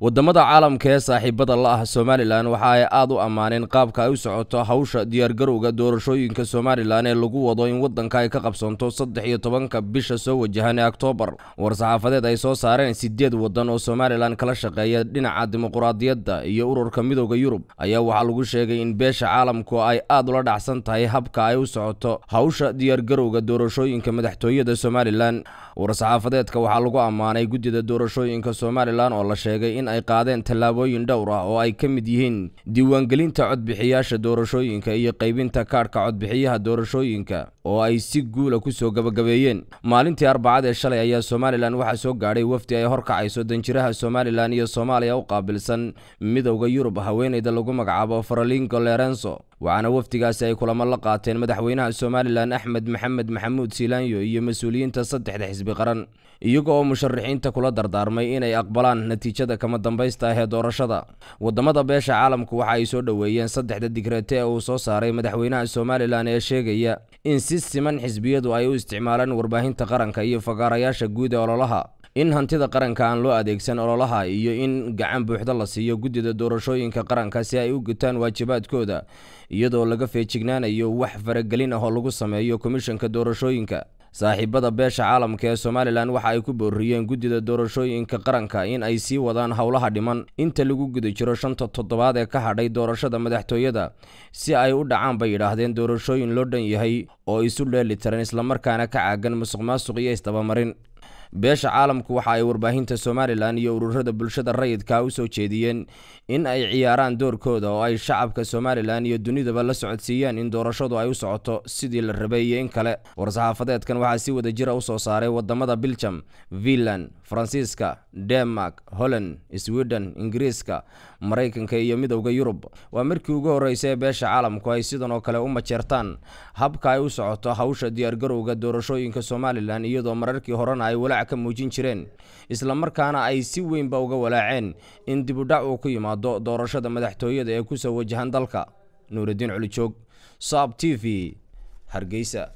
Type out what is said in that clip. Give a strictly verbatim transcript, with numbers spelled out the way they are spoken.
wadamada caalamka ee saaxiibada la ah Somaliland waxa ay aad u amaaneen qaabka ay u socoto hawsha diyaar garowga doorashooyinka Somaliland ee lagu wado in wadanka ay ka qabsanto saddex iyo tobanka bisha soo wajahan October. war-saxaafadeed ay soo saareen sideed wadan oo Somaliland kala shaqeeya dhinaca dimuqraadiyadda iyo ururka midowga Yurub ayaa waxa lagu sheegay in beesha caalamku ay aad ula dhacsan tahay habka ay u socoto hawsha diyaar garowga doorashooyinka madaxtooyada Somaliland. war-saxaafadeedka waxa lagu amaanay gudida doorashooyinka Somaliland oo la sheegay in ay qaadeen tallaabooyin dhowr ah oo ay ka mid yihiin diiwaangelinta codbixiyaasha doorashooyinka iyo qaybinta kaarka codbixiyaha doorashooyinka oo ay si guul ah ku soo gabagabeeyeen. maalintii Arbacada ee shalay ayaa Somaliland waxa soo gaadhay wafdi ay horkacayso danjiraha Somaliland iyo Soomaaliya u qaabilsan midowga Yurub haweeneyda lagu magacaabo Faralingo Lorenzo, waxaana wafdigaasi ay kulamo la qaateen madaxweynaha Somaliland Axmed Maxamed Maxamuud Siilaanyo iyo mas'uuliyiinta saddexda xisbi qaran, iyaga oo musharaxiinta kula dardaarmay inay aqbalaan natiijada kama dambaysta ah ee doorashada. wadamada beesha caalamku waxa ay soo dhaweeyeen saddexda digreete ee uu soo saaray madaxweynaha Somaliland ee sheegaya in si siman xisbiyadu ay u isticmaalaan warbaahinta qaranka iyo fagaarayaasha guud ee ololaha, in hantida qaranka aan loo adeegsan ololaha, iyo in gacan buuxda la siiyo gudida doorashooyinka qaranka si ay u gutaan waajibaadkooda iyadoo laga feejignaanayo wax faragelin ah oo lagu sameeyo komishanka doorashooyinka. saaxiibada beesha caalamka ee Somaliland waxa ay ku booriyeen gudida doorashooyinka qaranka in ay sii wadaan howlaha dhiman inta lagu guda jiro shanta toddobaad ee ka hadhay doorashada madaxtooyada si ay u dhacaan bay yiraahdeen doorashooyin loo dhan yahay oo isu dheelitiran isla markaana ka caagan musuqmaasuq iyo isdabamarin. beesha caalamku waxa ay warbaahinta Somaliland iyo ururada bulshada rayidka u soo jeediyeen in ay ciyaaraan doorkooda oo ay shacabka Somaliland iyo dunidaba la socodsiiyaan in doorashadu ay u socoto sidii la rabay in kale. war-saxaafadeedkan waxa si wada jir ah u soo saaray wadamada Belgium, Finland, Faransiiska, Denmark, Holland, Sweden, Ingiriiska, Mareykanka iyo midowga Yurub. waa markii ugu horeysay ee beesha caalamku ay sidan oo kale u majeertaan habka ay u socoto hawsha diyaar garowga doorashooyinka Somaliland, iyadoo mararkii horena ay walaac ka muujin jireen isla markaana ay si weyn ba uga walaaceen in dib u dhac uu ku yimaado doorashada madaxtooyada ee ku soo wajahan dalka. Nuuridiin Culijoog, Saab T V, Hargeysa.